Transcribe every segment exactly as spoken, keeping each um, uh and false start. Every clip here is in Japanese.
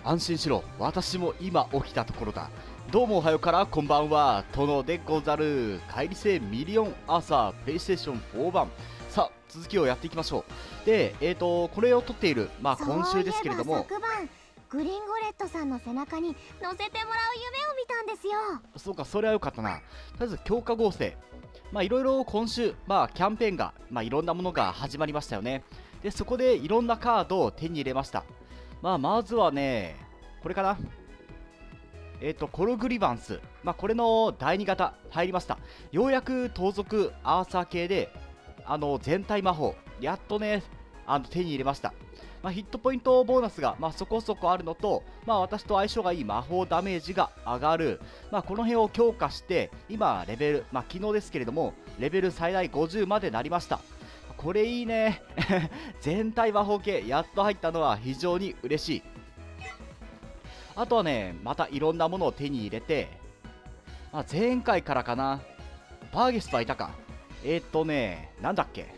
安心しろ、私も今起きたところだ。どうもおはようからこんばんは、殿でござる。帰りせミリオンアーサープレイステーションフォー版。さあ続きをやっていきましょう。でえーとこれを撮っている、まあ、今週ですけれども、 昨晩グリンゴレットさんの背中に乗せてもらう夢を見たんですよ。 そうか、それはよかったな。とりあえず強化合成、まあいろいろ今週、まあキャンペーンが、まあいろんなものが始まりましたよね。でそこでいろんなカードを手に入れました。まあまずはね、これかな。えっ、とコログリバンス、まあこれのだいに型入りました。ようやく盗賊アーサー系で、あの全体魔法やっとね、あの手に入れました。まあ、ヒットポイントボーナスが、まあ、そこそこあるのと、まあ、私と相性がいい魔法ダメージが上がる、まあ、この辺を強化して今レベル、まあ、昨日ですけれどもレベル最大ごじゅうまでなりました。これいいね全体魔法系やっと入ったのは非常に嬉しい。あとはね、またいろんなものを手に入れて、まあ、前回からかな、バーゲストはいたか、えー、っとねなんだっけ、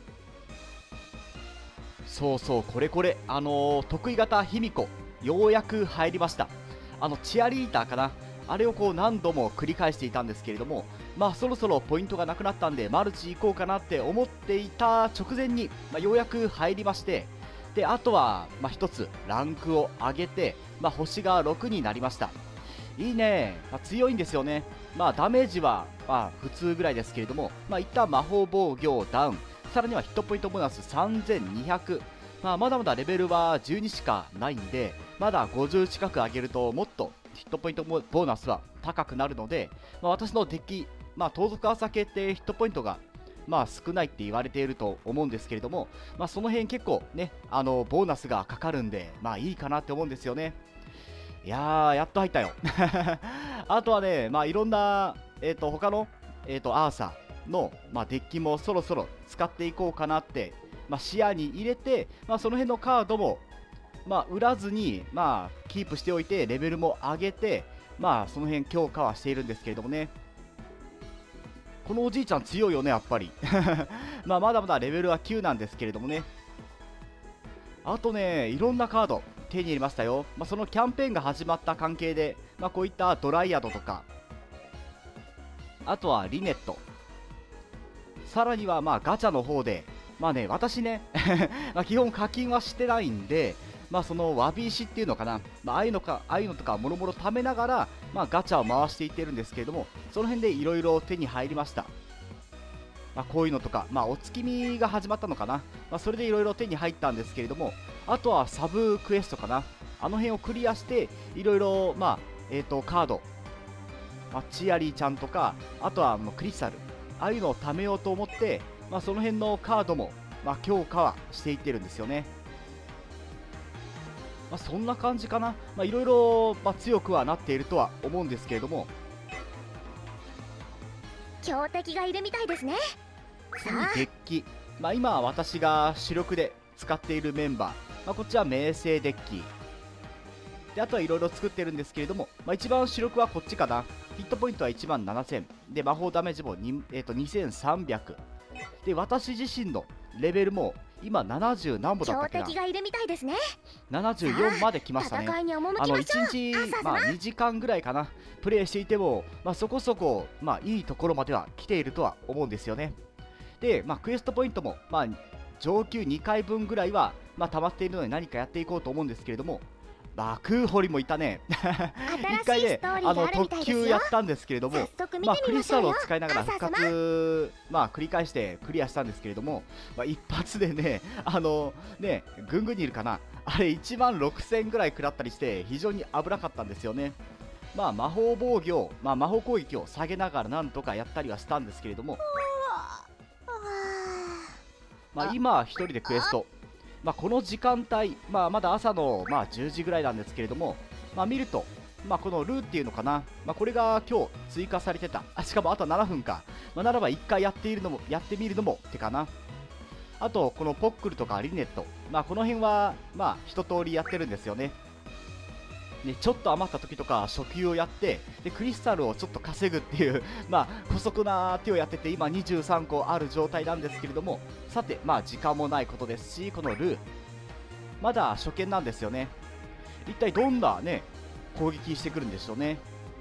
そうそう、これこれ、あのー、得意型卑弥呼、ようやく入りました。あのチアリーターかな、あれをこう何度も繰り返していたんですけれども、まあそろそろポイントがなくなったんでマルチ行こうかなって思っていた直前に、まあ、ようやく入りまして、であとはまあひとつランクを上げて、まあ、星がろくになりました。いいね、まあ、強いんですよね。まあダメージはまあ普通ぐらいですけれども、まあ一旦魔法防御ダウン、さらにはヒットポイントボーナスさんぜんにひゃく、まあ、まだまだレベルはじゅうにしかないんで、まだごじゅう近く上げるともっとヒットポイントボーナスは高くなるので、まあ、私のデッキ、まあ、盗賊朝系ってヒットポイントがまあ少ないって言われていると思うんですけれども、まあ、その辺結構ね、あのボーナスがかかるんで、まあいいかなって思うんですよね。いやー、やっと入ったよあとはね、まあいろんな、えーと他の、えーとアーサーの、まあ、デッキもそろそろ使っていこうかなって、まあ、視野に入れて、まあ、その辺のカードも、まあ、売らずに、まあ、キープしておいてレベルも上げて、まあ、その辺強化はしているんですけれどもね。このおじいちゃん強いよね、やっぱりまあまだまだレベルはきゅうなんですけれどもね。あとね、いろんなカード手に入れましたよ。まあ、そのキャンペーンが始まった関係で、まあ、こういったドライアドとか、あとはリネット、さらにはまあガチャの方で、まあね、私ねまあ基本課金はしてないんで、まあそのわび石っていうのかな、まあああいうのか、ああいうのとかもろもろ貯めながら、まあガチャを回していってるんですけれども、その辺でいろいろ手に入りました。まあこういうのとか、まあお月見が始まったのかな、まあそれでいろいろ手に入ったんですけれども、あとはサブクエストかな、あの辺をクリアして、いろいろまあ、えっと、カード、まあ、チアリーちゃんとか、あとはもうクリスタル、ああいうのを貯めようと思って、まあ、その辺のカードも、まあ、強化はしていってるんですよね。まあ、そんな感じかな。まあ、いろいろ、まあ、強くはなっているとは思うんですけれども、 強敵がいるみたいですね。 次デッキ、まあ、今私が主力で使っているメンバー、まあ、こっちは明星デッキで、あとはいろいろ作ってるんですけれども、まあ、一番主力はこっちかな。ヒットポイントはいちまんななせんで、魔法ダメージもに、えー、とにせんさんびゃくで、私自身のレベルも今ななじゅう何歩だったっけな、 強敵がいるみたいですね。 ななじゅうよんまで来ましたね。 戦いに赴あのきましょう。 いちにち、 朝まあ、 様にじかんぐらいかなプレイしていても、まあ、そこそこ、まあ、いいところまでは来ているとは思うんですよね。で、まあ、クエストポイントも、まあ、上級にかいぶんぐらいは、まあ、溜まっているので何かやっていこうと思うんですけれども、まあ、空掘りもいたね一回ね、あの特急やったんですけれども、まあ、クリスタルを使いながら復活、まあ、繰り返してクリアしたんですけれども、まあ、一発でね、あのね、ぐんぐんにいるかな、あれいちまんろくせんぐらい食らったりして非常に危なかったんですよね。まあ、魔法防御、まあ、魔法攻撃を下げながらなんとかやったりはしたんですけれども、まあ、今ひとりでクエスト、まあ、この時間帯、まあ、まだ朝の、まあ、じゅうじぐらいなんですけれども、まあ、見ると、まあ、このルーっていうのかな、まあ、これが今日追加されてた、あしかもあとななふんか、まあ、ならばいっかいやっているのもやってみるのもってかな。あとこのポックルとかリネット、まあ、この辺はまあ一通りやってるんですよね。ね、ちょっと余った時とか初級をやって、でクリスタルをちょっと稼ぐっていうまあ姑息な手をやってて、今にじゅうさんこある状態なんですけれども、さてまあ時間もないことですし、このルーまだ初見なんですよね。 一体どんなね攻撃してくるんでしょうね。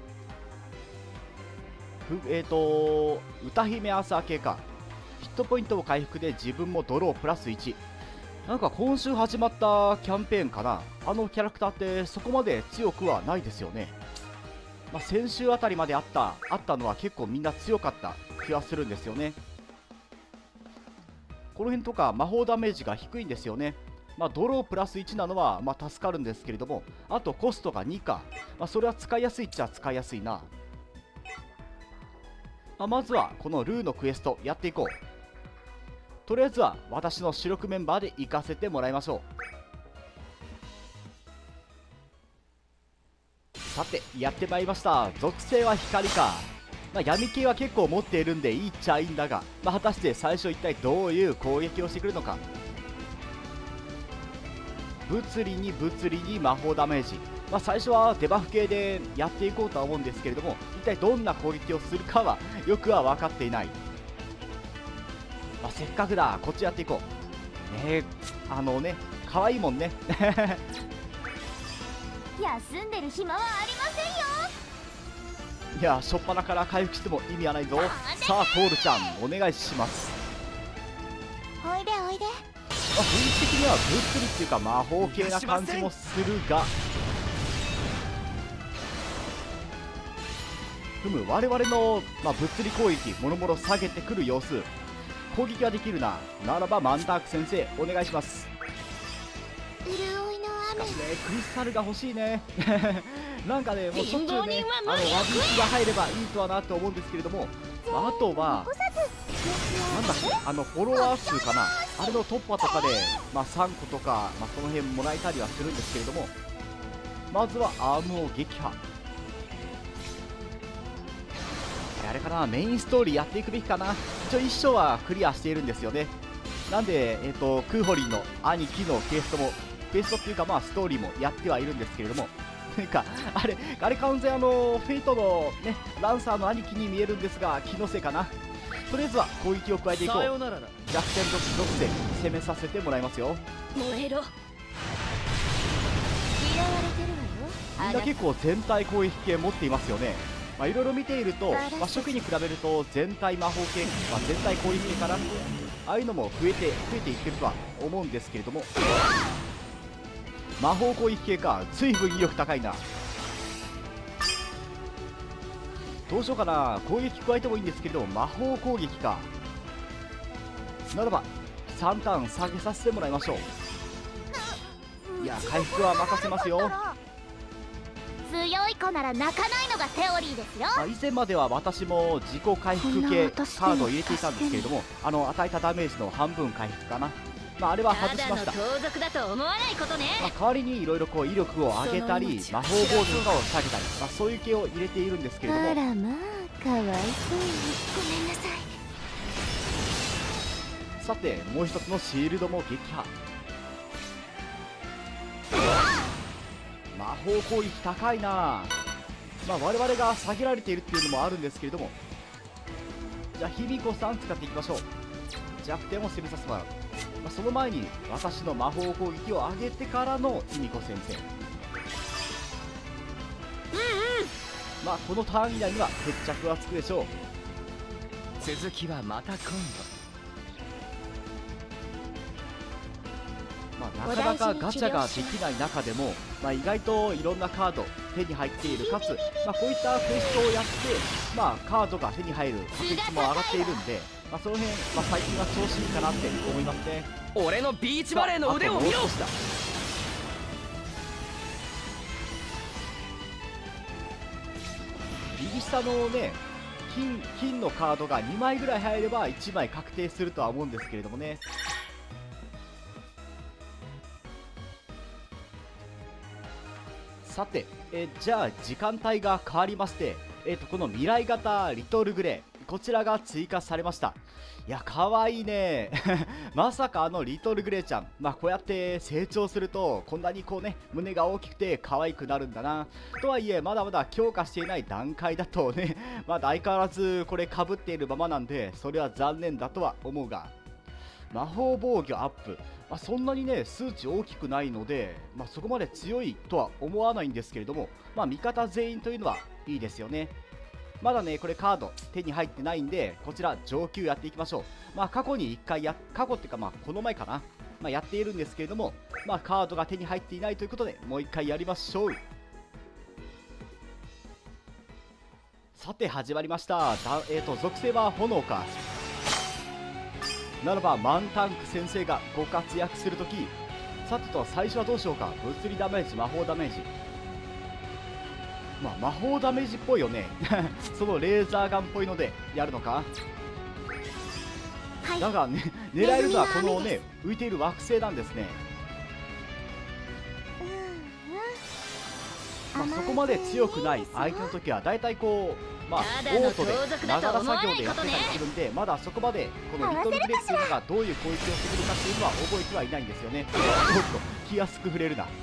えっ、ー、と歌姫アーサー系か。ヒットポイントを回復で自分もドロープラスいち。なんか今週始まったキャンペーンかな。あのキャラクターってそこまで強くはないですよね。まあ、先週あたりまであったあったのは結構みんな強かった気はするんですよね。この辺とか魔法ダメージが低いんですよね。まあ、ドロープラスいちなのはまあ助かるんですけれども、あとコストがにか、まあ、それは使いやすいっちゃ使いやすいな。まあ、まずはこのルーのクエストやっていこう。とりあえずは私の主力メンバーで行かせてもらいましょう。さてやってまいりました。属性は光か。まあ、闇系は結構持っているんでいいっちゃいいんだが、まあ、果たして最初一体どういう攻撃をしてくるのか。物理に物理に魔法ダメージ、まあ、最初はデバフ系でやっていこうとは思うんですけれども、一体どんな攻撃をするかはよくは分かっていない。まあ、せっかくだ、こっちやっていこう。ねえ、あのね、可愛いもんね。 休んでる暇はありませんよ。 いや、初っ端から回復しても意味はないぞ。さあ、トールちゃん、お願いします。 おいでおいで。 まあ、雰囲気的には物理っていうか魔法系な感じもするが、ふむ、我々の、まあ、物理攻撃もろもろ下げてくる様子。攻撃はできるな。ならばマンダーク先生お願いします。 潤いのしか雨。 しね、クリスタルが欲しいね。なんかね、もうしょっちゅう貧乏ね人は、 あのワビーチが入ればいいとはなと思うんですけれども、まあ、あとは残さずなんだっけ、あのフォロワー数かな、あれの突破とかで、まあ、さんことか、まあ、その辺もらえたりはするんですけれども、まずはアームを撃破。あれかな、メインストーリーやっていくべきかな。一応一章はクリアしているんですよね。なんで、えー、とクーホリンの兄貴のクエストもクエストっていうか、まあストーリーもやってはいるんですけれども、なんかあれあれ完全あのフェイトのねランサーの兄貴に見えるんですが、気のせいかな。とりあえずは攻撃を加えていこう。逆転と属性攻めさせてもらいますよ。 燃えろ。嫌われてるわよ。 みんな結構全体攻撃系持っていますよね。まあいろいろ見ていると、まあ、初期に比べると全体魔法系、まあ、全体攻撃系かな、ああいうのも増えて増えていってるとは思うんですけれども、魔法攻撃系か、随分威力高いな。どうしようかな、攻撃加えてもいいんですけれども魔法攻撃か。ならばさんターン下げさせてもらいましょう。いや、回復は任せますよ。 強い子なら泣かないのがセオリーですよ。 まあ、以前までは私も自己回復系カードを入れていたんですけれども、あの与えたダメージの半分回復かな、まあ、あれは外しました。 ただの盗賊だと思わないことね。 まあ、代わりにいろいろこう威力を上げたり魔法防御とかを下げたり、まあ、そういう系を入れているんですけれども、 あらまあ、かわいそうに。ごめんなさい。 さてもう一つのシールドも撃破。魔法攻撃高いな。まあ我々が下げられているっていうのもあるんですけれども、じゃあ卑弥呼さん使っていきましょう。弱点を攻めさせてもらう。まあ、その前に私の魔法攻撃を上げてからの卑弥呼先生。 うんうん。 まあこのターン以内には決着はつくでしょう。 続きはまた今度。 まあ、なかなかガチャができない中でも、まあ、意外といろんなカード手に入っている、かつ、まあ、こういったクエストをやって、まあ、カードが手に入る確率も上がっているんで、まあ、その辺、まあ、最近は調子いいかなって思いますね。 俺のビーチバレーの腕を見ろ。 あともう少しだ。右下のね金金のカードがにまいぐらい入ればいちまい確定するとは思うんですけれどもね。さて、えじゃあ時間帯が変わりまして、えー、とこの未来型リトルグレー、こちらが追加されました。いや、かわいいね。まさかあのリトルグレーちゃん、まあ、こうやって成長するとこんなにこうね胸が大きくて可愛くなるんだな。とはいえまだまだ強化していない段階だとね、まだ相変わらずこれ被っているままなんで、それは残念だとは思うが、 魔法防御アップ、まあ、そんなにね数値大きくないので、まあ、そこまで強いとは思わないんですけれども、まあ、味方全員というのはいいですよね。まだねこれカード手に入ってないんで、こちら上級やっていきましょう。まあ過去にいっかいや過去っていうかまあこの前かな、まあ、やっているんですけれども、まあカードが手に入っていないということでもういっかいやりましょう。さて始まりました。だえーと属性は炎か。ならばマンタンク先生がご活躍するとき、さてと最初はどうしようか。物理ダメージ、魔法ダメージ、まあ魔法ダメージっぽいよねそのレーザーガンっぽいのでやるのか。 はい、 だが、ね、狙えるのはこのね浮いている惑星なんですね。まあ、そこまで強くない相手の時はだいたいこう、まあ、オートでながら作業でやってたりするんで、まだそこまでこのリトルブレックというのがどういう攻撃をしてくるかっていうのは覚えてはいないんですよね。ちょっと気安く触れるな。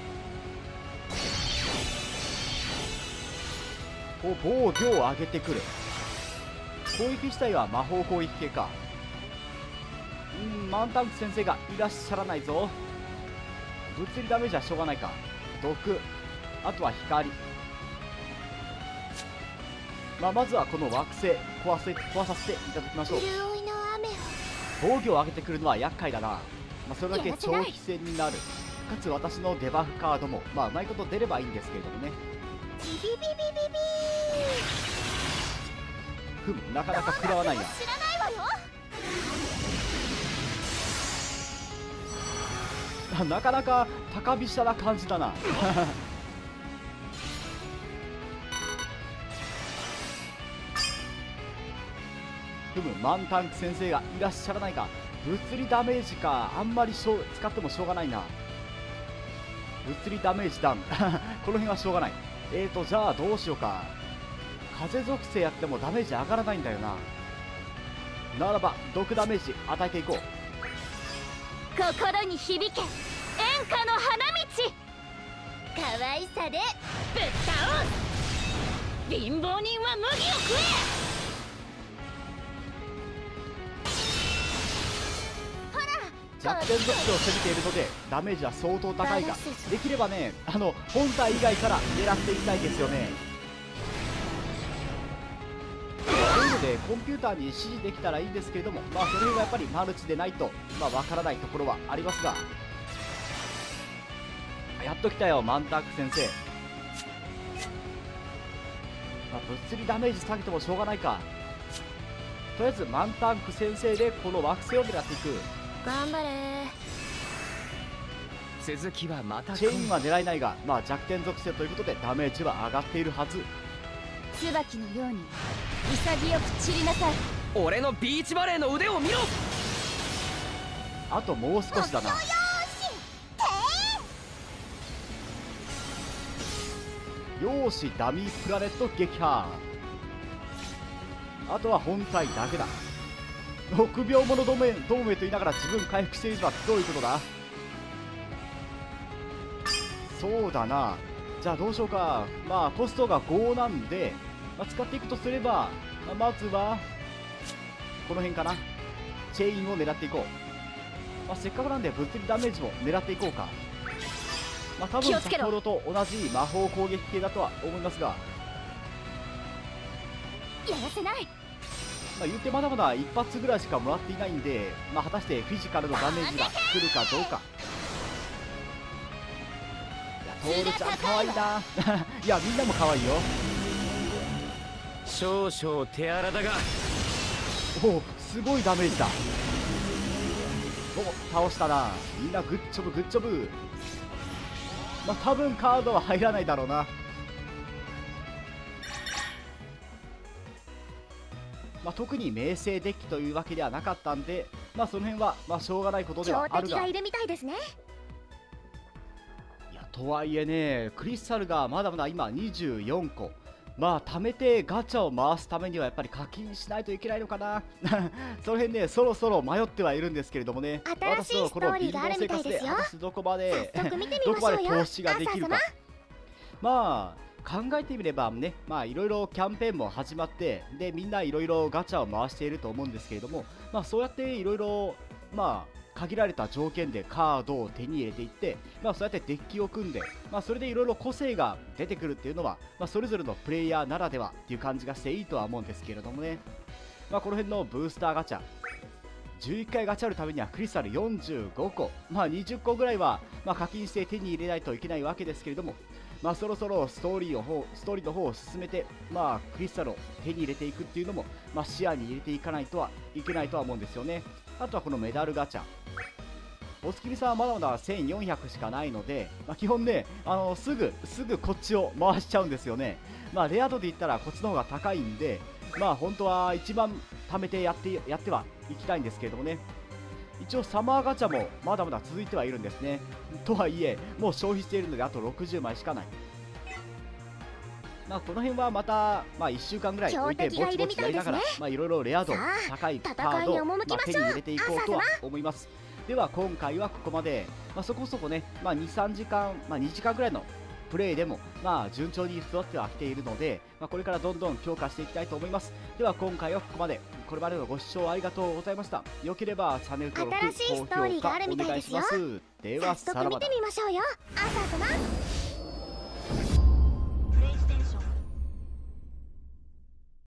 こう防御を上げてくる。攻撃自体は魔法攻撃系か。うん、マンタンク先生がいらっしゃらないぞ。物理ダメージはしょうがないか。毒、あとは光、まあ、まずはこの惑星壊せ壊させていただきましょう。 潤いの雨を防御を上げてくるのは厄介だな。まあ、それだけ長期戦になる。かつ私のデバフカードもまあうまいこと出ればいいんですけれどもね。 ビビビビビビふむ、なかなか食らわないな。 知らないわよ。 なかなか高飛車な感じだなふむ、マンタンク先生がいらっしゃらないか。物理ダメージか。あんまりしょう使ってもしょうがないな。物理ダメージダウンこの辺はしょうがない。えーとじゃあどうしようか。風属性やってもダメージ上がらないんだよな。ならば毒ダメージ与えていこう。 心に響け演歌の花道。可愛さでぶっ倒す。貧乏人は麦を食え。 弱点属性を攻めているのでダメージは相当高いが、できればねあの本体以外から狙っていきたいですよね。というのでコンピューターに指示できたらいいんですけれども、まあその辺はやっぱりマルチでないとまあわからないところはありますが、やっときたよマンタンク先生。まあ、物理ダメージ下げてもしょうがないか。とりあえずマンタンク先生でこの惑星を狙っていく。 頑張れ。 続きはまたチェインは狙えないが、まあ、弱点属性ということでダメージは上がっているはず。 椿のように潔く散りなさい。 俺のビーチバレーの腕を見ろ。 あともう少しだな。よーし、ダミープラネット撃破。あとは本体だけだ。ろくびょうもの同盟同盟と言いながら自分回復しているのはどういうことだ。そうだな。じゃあどうしようか。まあコストがごなんで、まあ、使っていくとすれば、まあ、まずはこの辺かな。チェインを狙っていこう。まあ、せっかくなんで物理ダメージも狙っていこうか。まあ多分先ほどと同じ魔法攻撃系だとは思いますが、 やらせない。 まあ、言ってまだまだ一発ぐらいしかもらっていないんで、まあ、果たしてフィジカルのダメージが来るかどうか。いやトールちゃんかわいいないやみんなもかわいいよ。 少々手荒だがおおすごいダメージだ。お倒したな。みんなグッジョブグッジョブ。まあ多分カードは入らないだろうな。まあ、特に名声デッキというわけではなかったんで、まあ、その辺はまあしょうがないことではあるが、 強敵がいるみたいですね。 いやとはいえねクリスタルがまだまだ今にじゅうよんこ、まあ貯めてガチャを回すためにはやっぱり課金しないといけないのかなその辺ねそろそろ迷ってはいるんですけれどもね、 新しいストーリーがあるみたいですよ。 私のこの貧乏生活で果たしてどこまで早速見てみどこまでましょうよ投資ができるか。まあ考えてみればね、まあいろいろキャンペーンも始まって、でみんないろいろガチャを回していると思うんですけれども、まあそうやっていろいろまあ限られた条件でカードを手に入れていって、まあ、そうやってデッキを組んで、まあ、それでいろいろ個性が出てくるっていうのは、まあ、それぞれのプレイヤーならではっていう感じがしていいとは思うんですけれどもね、まあ、この辺のブースターガチャじゅういっかいガチャるためにはクリスタルよんじゅうごこ、まあ、にじゅっこぐらいは、まあ、課金して手に入れないといけないわけですけれども、まあ、そろそろストーリーの方ストーリーの方を進めて、まあ、クリスタルを手に入れていくっていうのも、まあ、視野に入れていかないとはいけないとは思うんですよね。あとはこのメダルガチャ、お月見さんはまだまだせんよんひゃくしかないので、まあ、基本ね、あのすぐすぐこっちを回しちゃうんですよね。まあ、レア度で言ったらこっちの方が高いんで、まあ本当は一番貯めてやってやってはいきたいんですけれどもね、一応サマーガチャもまだまだ続いてはいるんですね。とはいえもう消費しているのであとろくじゅうまいしかない。まあこの辺はまた、まあ、いっしゅうかんぐらい置いてぼちぼちやりながら、まあいろいろレア度高いカードを、まあ、手に入れていこうとは思います。では今回はここまで、まあ、そこそこね、まあ、にさんじかん、まあ、にじかんぐらいのプレイでも、まあ、順調に育ってはきているので、まあ、これからどんどん強化していきたいと思います。では今回はここまで。これまでのご視聴ありがとうございました。よければチャンネル登録、高評価お願いします。ではさらばだ。 早速見てみましょうよ。朝様。